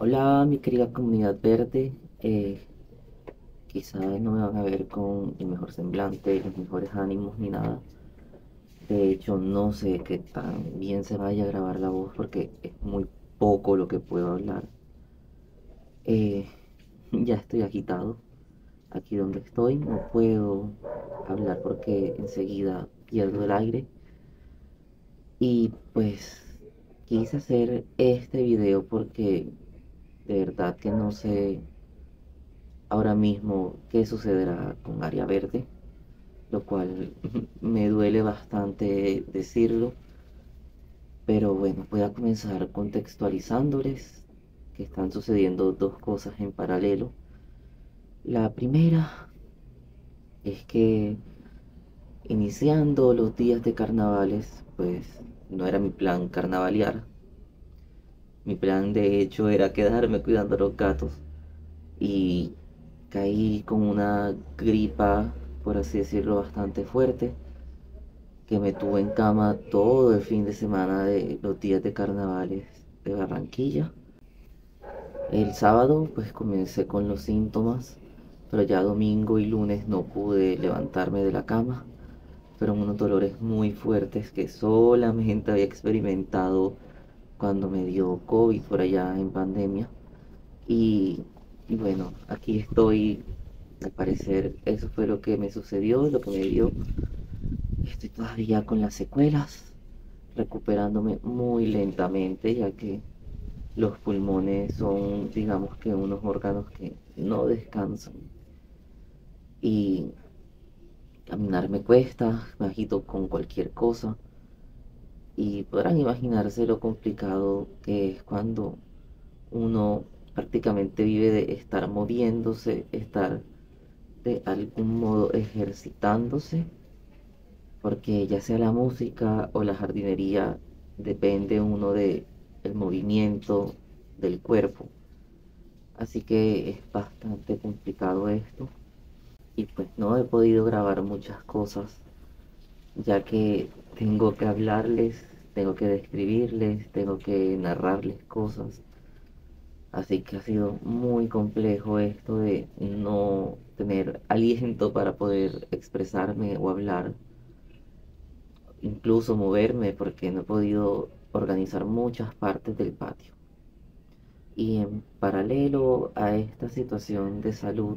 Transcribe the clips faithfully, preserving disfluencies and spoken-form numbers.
Hola, mi querida comunidad verde. Eh, quizás no me van a ver con el mejor semblante, los mejores ánimos ni nada. De hecho, no sé qué tan bien se vaya a grabar la voz porque es muy poco lo que puedo hablar. Eh, ya estoy agitado. Aquí donde estoy no puedo hablar porque enseguida pierdo el aire. Y pues quise hacer este video porque de verdad que no sé ahora mismo qué sucederá con Área Verde, lo cual me duele bastante decirlo, pero bueno, voy a comenzar contextualizándoles que están sucediendo dos cosas en paralelo. La primera es que iniciando los días de carnavales, pues no era mi plan carnavalear. Mi plan de hecho era quedarme cuidando a los gatos y caí con una gripa, por así decirlo, bastante fuerte, que me tuvo en cama todo el fin de semana de los días de carnavales de Barranquilla. El sábado pues comencé con los síntomas, pero ya domingo y lunes no pude levantarme de la cama. Fueron unos dolores muy fuertes que solamente había experimentado cuando me dio COVID por allá en pandemia. Y, y bueno, aquí estoy. Al parecer eso fue lo que me sucedió, lo que me dio. Estoy todavía con las secuelas, recuperándome muy lentamente, ya que los pulmones son, digamos que unos órganos que no descansan. Y caminar me cuesta, me agito con cualquier cosa. Y podrán imaginarse lo complicado que es cuando uno prácticamente vive de estar moviéndose, estar de algún modo ejercitándose, porque ya sea la música o la jardinería, depende uno de el movimiento del cuerpo. Así que es bastante complicado esto. Y pues no he podido grabar muchas cosas, ya que tengo que hablarles, tengo que describirles, tengo que narrarles cosas. Así que ha sido muy complejo esto de no tener aliento para poder expresarme o hablar, incluso moverme, porque no he podido organizar muchas partes del patio. Y en paralelo a esta situación de salud,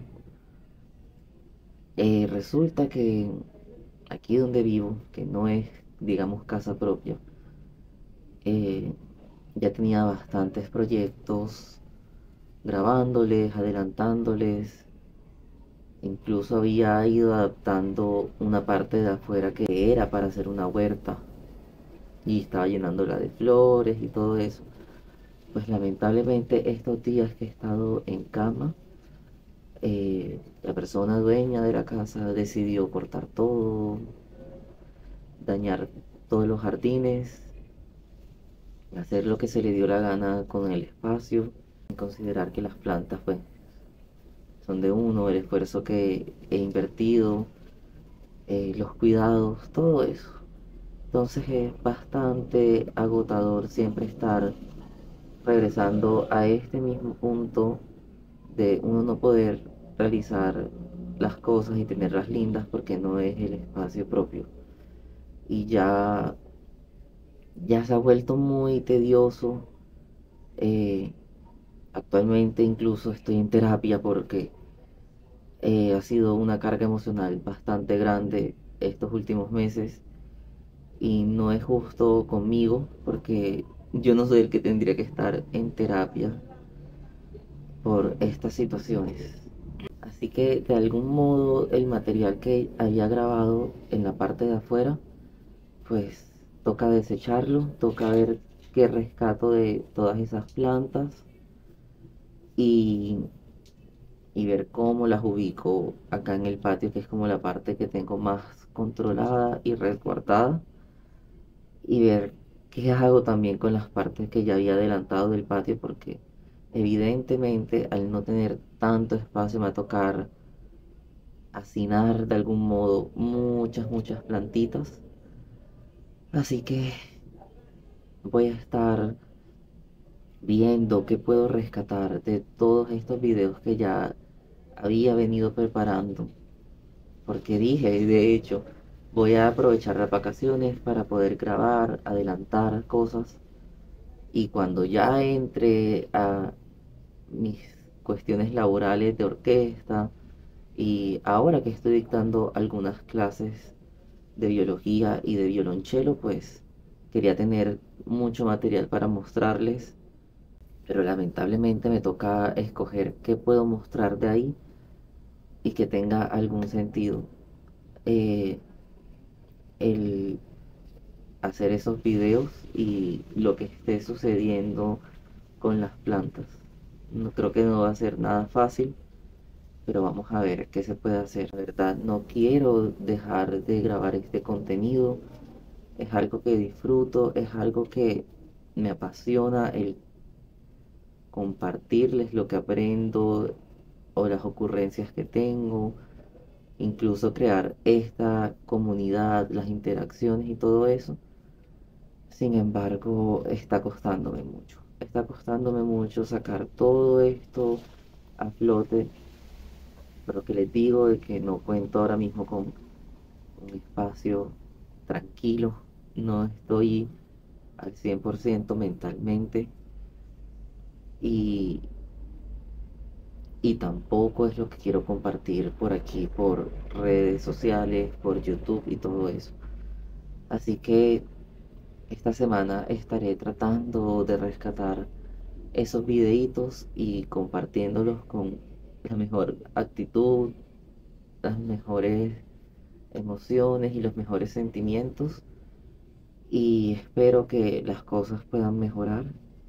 eh, resulta que aquí donde vivo, que no es, digamos, casa propia, eh, ya tenía bastantes proyectos grabándoles, adelantándoles. Incluso había ido adaptando una parte de afuera que era para hacer una huerta y estaba llenándola de flores y todo eso. Pues lamentablemente estos días que he estado en cama, eh, la persona dueña de la casa decidió cortar todo, dañar todos los jardines, hacer lo que se le dio la gana con el espacio, sin considerar que las plantas pues son de uno, el esfuerzo que he invertido, eh, los cuidados, todo eso. Entonces es bastante agotador siempre estar regresando a este mismo punto de uno no poder realizar las cosas y tenerlas lindas porque no es el espacio propio. Y ya, ya se ha vuelto muy tedioso. eh, Actualmente incluso estoy en terapia porque eh, ha sido una carga emocional bastante grande estos últimos meses y no es justo conmigo porque yo no soy el que tendría que estar en terapia por estas situaciones. Así que de algún modo el material que había grabado en la parte de afuera, pues toca desecharlo, toca ver qué rescato de todas esas plantas y, y ver cómo las ubico acá en el patio, que es como la parte que tengo más controlada y resguardada, y ver qué hago también con las partes que ya había adelantado del patio, porque evidentemente al no tener tanto espacio me va a tocar hacinar de algún modo muchas, muchas plantitas. Así que voy a estar viendo qué puedo rescatar de todos estos videos que ya había venido preparando, porque dije, de hecho, voy a aprovechar las vacaciones para poder grabar, adelantar cosas y cuando ya entre a mis cuestiones laborales de orquesta y ahora que estoy dictando algunas clases de biología y de violonchelo, pues quería tener mucho material para mostrarles, pero lamentablemente me toca escoger qué puedo mostrar de ahí y que tenga algún sentido. Eh, el hacer esos videos y lo que esté sucediendo con las plantas. No creo que no va a ser nada fácil, pero vamos a ver qué se puede hacer. La verdad, no quiero dejar de grabar este contenido. Es algo que disfruto, es algo que me apasiona el compartirles lo que aprendo o las ocurrencias que tengo, incluso crear esta comunidad, las interacciones y todo eso. Sin embargo, está costándome mucho. Está costándome mucho sacar todo esto a flote, pero que les digo de que no cuento ahora mismo con un espacio tranquilo. No estoy al cien por ciento mentalmente y, y tampoco es lo que quiero compartir por aquí, por redes sociales, por YouTube y todo eso. Así que esta semana estaré tratando de rescatar esos videitos y compartiéndolos con la mejor actitud, las mejores emociones y los mejores sentimientos. Y espero que las cosas puedan mejorar,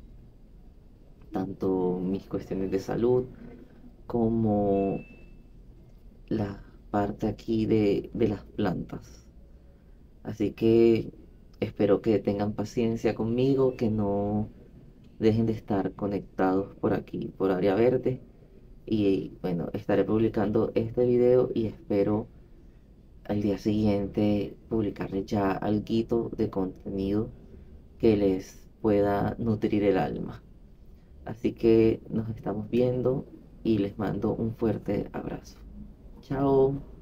tanto mis cuestiones de salud como la parte aquí de, de las plantas. Así que espero que tengan paciencia conmigo, que no dejen de estar conectados por aquí, por Área Verde. Y bueno, estaré publicando este video y espero al día siguiente publicarles ya alguito de contenido que les pueda nutrir el alma. Así que nos estamos viendo y les mando un fuerte abrazo. Chao.